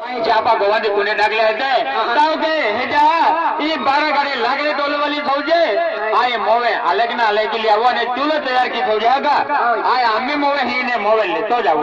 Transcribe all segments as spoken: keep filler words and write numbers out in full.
चापा गोवांदी कुने डाकले होते ताऊ के हेजा ये बारह गाड़ी लागले टोले वाली फौजे आए मोवे अलग ना अलग के लिए वो ने चूल्हा तैयार की फौज आगा आए अम्मी मोवे ही ने मोवे ले तो जाओ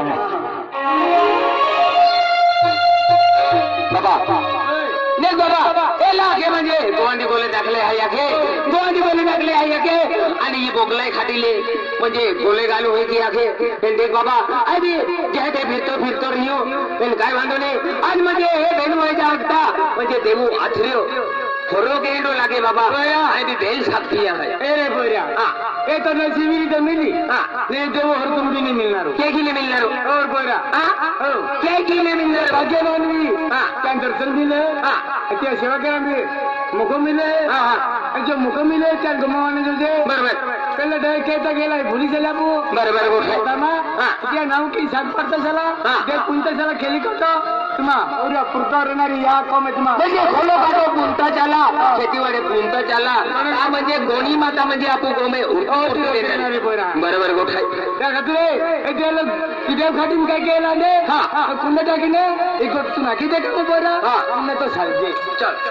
बाबा ने बाबा ए लागे म्हणजे गोवांदी गोले डाकले आहे याके गोवांदी गोले डाकले आहे याके आणि ही बोगलाई खाटीले म्हणजे गोले गालू होई की याके पण देख बाबा आधी जे ते फिरतो फिरतो रियो पण काय वांदो नाही आज म्हणजे हे बेनू व्हायचा आता म्हणजे देऊ आथरियो खोरो के इंडो लागे बाबा आधी देल साथी आहे अरे बोऱ्या हां ए तो नसीबी तो मिली हां ने देऊ हर तुम भी नहीं मिलणार के की नहीं मिलणार और बोऱ्या हां के की नहीं मिलणार भाग्य नोंदवी हां त्या दर्शन दिले हां त्या सेवा केला मी मुख मिले हां हां जो मुख मिले त्या गमावाने जो जे बरोबर पहले डे केता गेला भुली गेला पो बरोबर गोठे तमा हां त्या नाव की सात पत्ता झाला जे कुंता झाला खेली करतो तुम्हा और पुरता रहणारी या कोमे तुम्हा म्हणजे खोलो काटो पुंता झाला शेतीवाडे पुंता झाला आ म्हणजे गोणी माता म्हणजे आपू गोमे बरोबर गोठे त्या खातरे ए देल किदेव खाटीन काय केला ने हां कुंडा टाकीने एक गोट तुम्हा किदे का बरा हां हमने तो सालजे चल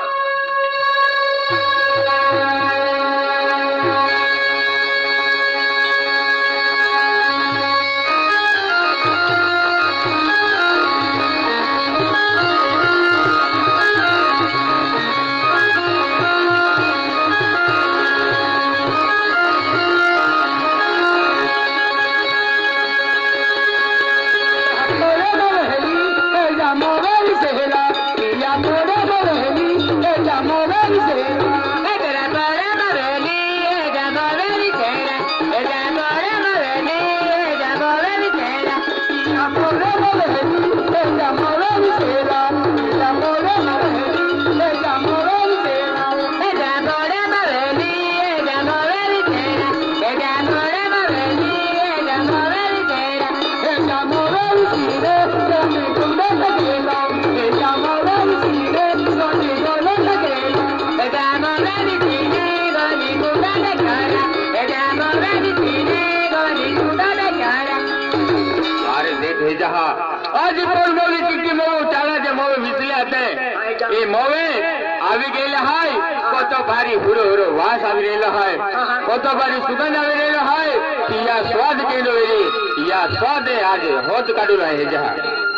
आज कोण मोवी चिट्टी मोव चालाचे मोवे विसले आते ए मोवे आवी गेले हाय कतो भारी हुरो हुरो वास आवी रेलो हाय कतो भारी सुगंध आवी रेलो हाय कि या स्वाद केलो रे या स्वाद आज होत काढू रहे जहा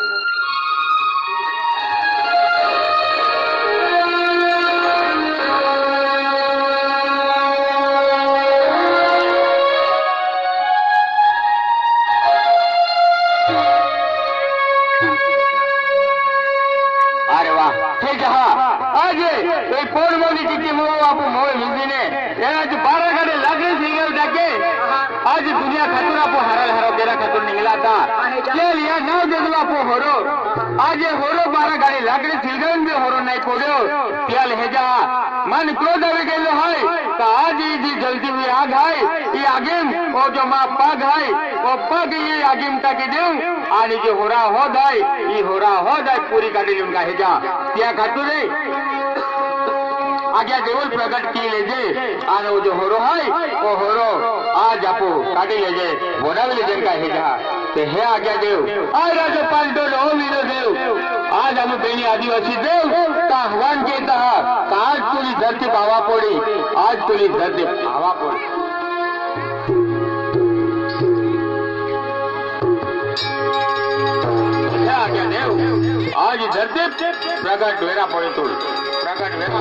आज दुनिया खतरा पो हरल हरो तेरा खतुर निकला था ले लिया नाव जगला पो होरो आज ये होरो बारह गाड़ी लाकड़ी छिलगन भी होरो नहीं कोड़ो त्याल हेजा मन क्रोध आवे गेलो हाय का आज जी जल्दी हुई आग हाय ये आगिम ओ जो मां पाग हाय ओ पग ये आगिम तक देऊ आणि जो होरा हो दाय ये होरा हो दाय पूरी गाड़ी उनका हेजा त्या खतुरे आज्ञा देवल प्रकट की लेजे आने वो जो होरो है वो होरो आज आपो काटी लेजे बोनावली जन का हेजा ते हे आज्ञा देव आज राजो पाल्टो लो वीरो देव आज हम बेनी आदिवासी देव का आह्वान केता का आज तुली धरती भावा पड़ी आज तुली धरती भावा पड़ी आज्ञा देव आज धरती प्रकट वेरा पड़े तो प्रकट वेरा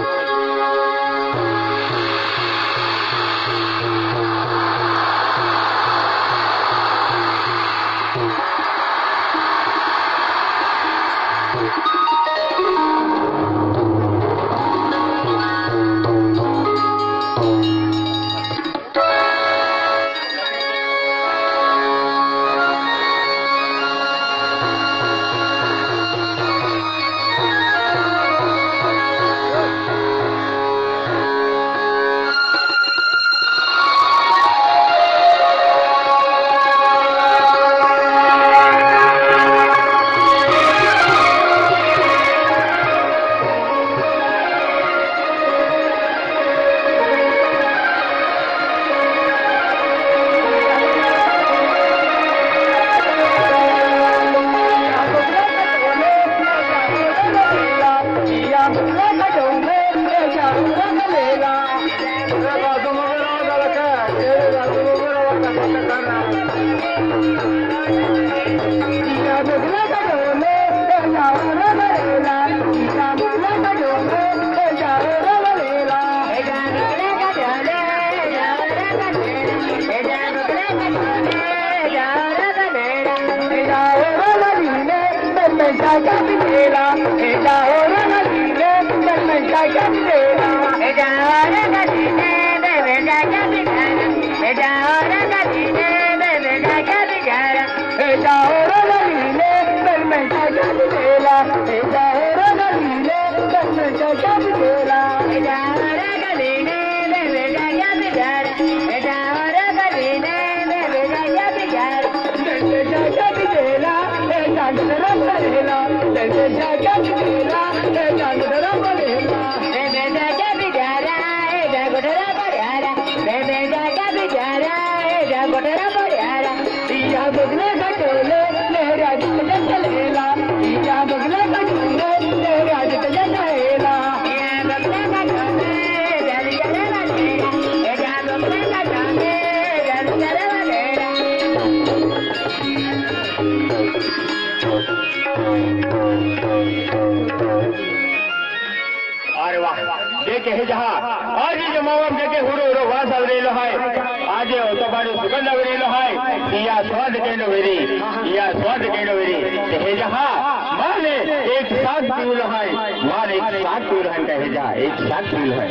आज जो मावा देखे हुरो हुरो वास आवरेलो है आज तो बारे सुगंध आवरेलो है या स्वाद केनो वेरी या स्वाद केनो वेरी हे जहा माने एक साथ पील है मान एक साथ पील है कहे जा एक साथ पील है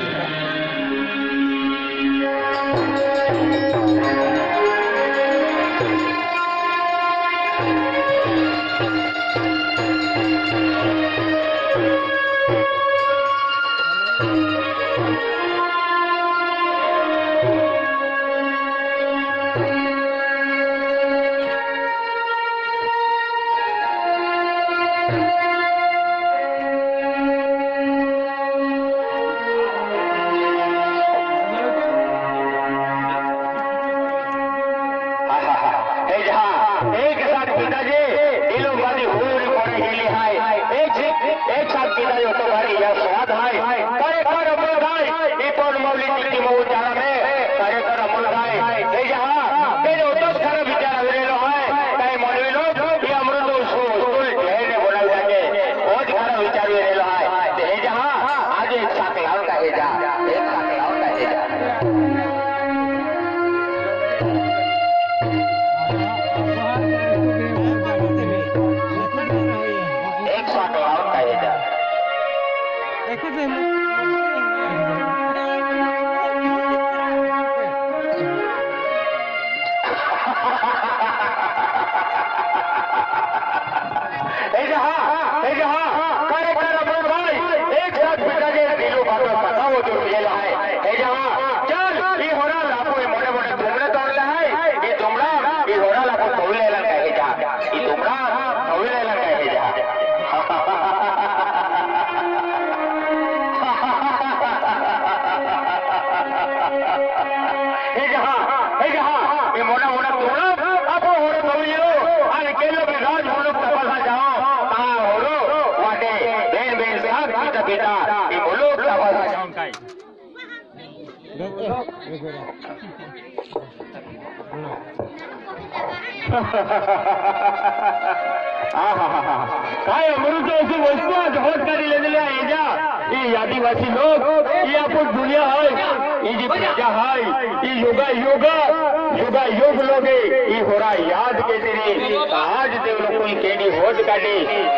काय अमृत अशी वस्तू आज होत करी लेलेल्या आहे ज्या ही आदिवासी लोक ही आपण दुनिया है ही जी प्रजा है ही योगा योगा योगा योग लोगे ही होरा याद के तेरे आज देव लोग केडी होत काढी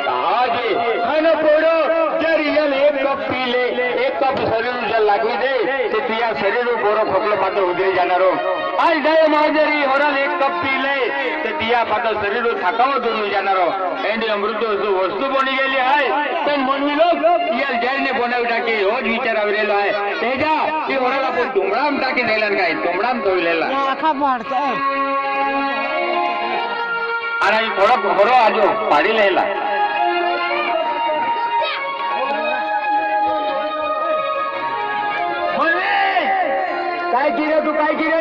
आज खाना पोड़ो जर रियल एक कप पी ले एक कप शरीर जल लागवी दे ते तुझ्या शरीर बोरो खोकलो मात्र उदरी जाणारो आज दय माजरी होरा एक कप पी ले ते तिया मात्र शरीर थकाव दूर जाणारो एंडी अमृत वस्तू बनी गेली आहे पण मनवी लोक या जैरने बनवी टाकी होज विचार आवरेलो आहे तेजा की होराला पण तुंबडाम टाकी नेलन काय तुंबडाम तोइलेला आखा पडते आणि थोडा घोरो आजो पाडी लेला काय किरे तू काय किरे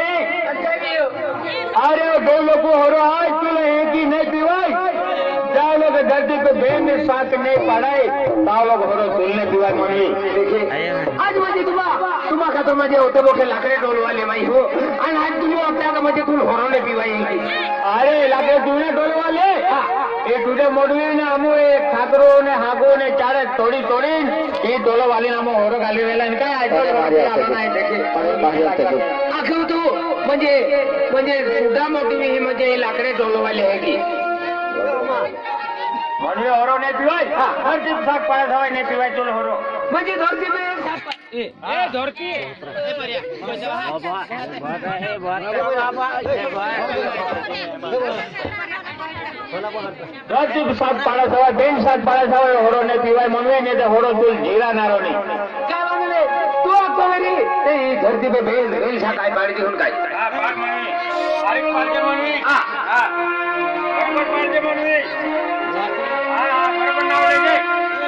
अरे दो लोग हो रहा है तुला एक ही नहीं पीवाई जाओ लोग धरती पे बेन साथ नहीं पड़ाई ताव लोग होरो तुलने पीवा म्हणवी देखिए आज म्हणजे तुम्हा तुम्हा का तो म्हणजे होते मोठे लाकडे डोलवाले माई हो आणि आज तुम्ही आपल्या का म्हणजे तुला होरोने पिवाई अरे लाकडे तुलने डोलवाले એ ટુડે મોડવી ને અમુ એ ખાકરો ને હાગો ને ચારે તોડી તોડી એ ડોલો વાલી નામો હોરો ગાલી વેલા ને काय आयतो आलो नाही देखे आखिर तू म्हणजे म्हणजे सुद्धा मोठी ही म्हणजे लाकडे डोलवाले आहे की म्हणवे होरो ने पीवाय हर चीज શાક પાડે થવાય ને પીવાય ચલો હોરો म्हणजे धरती पे ए धरती ए परिया हर चीज શાક પાડે થવાય બેન શાક પાડે થવાય હોરો ને પીવાય म्हणवे ने ते होरो तुल जीरा नारो नहीं काय म्हणले तू आको घरी ते धरती पे बेल बेल शा काय पाडी घेऊन काय हां पाड म्हणवी अरे पाडजे म्हणवी हां हां बरोबर पाडजे म्हणवी हां हां बरोबर नाव आहे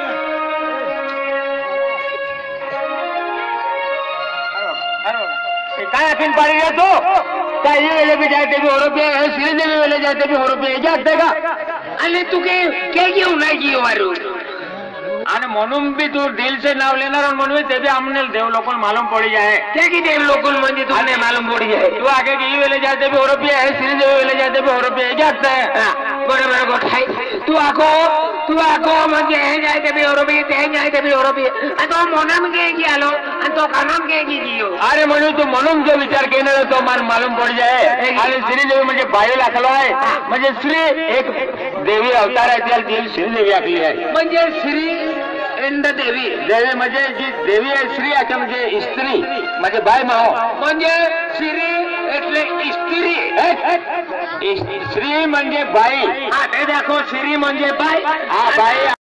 काय अखिन पाड़ी गया तो क्या ये वेले भी जाते भी हो रुपये है सीधे भी वेले जाते भी हो रुपये जाते का अरे तू के के घेऊन नाही की वारू आणि म्हणून बी तू दिल से नाव लेणार आणि म्हणून ते बी हमने देव लोकल मालूम पड़ी जाए क्या की देव लोकल म्हणजे तुमने मालूम पड़ी है तू आगे की ये वेले जाते भी हो रुपये है सीधे भी वेले जाते भी हो रुपये जाते हैं बरोबर गोठाई तू आको तू आको म्हणजे हे जायते बी ओरोबी ते जायते बी ओरोबी आणि तो मोनम के की आलो आणि तो कानम के की जियो अरे म्हणून तू म्हणून जो विचार केला तो मला मालूम पड़ जाए आणि श्रीदेवी म्हणजे बाई लाखलो आहे म्हणजे श्री एक देवी अवतार आहे त्याला ती श्रीदेवी आखली आहे म्हणजे श्री एंड देवी देवी म्हणजे जी देवी आहे श्री आता म्हणजे स्त्री म्हणजे बाई माहो म्हणजे श्री એટલે स्त्री श्री म्हणजे बाई हा ते देखो श्री म्हणजे बाई हा बाई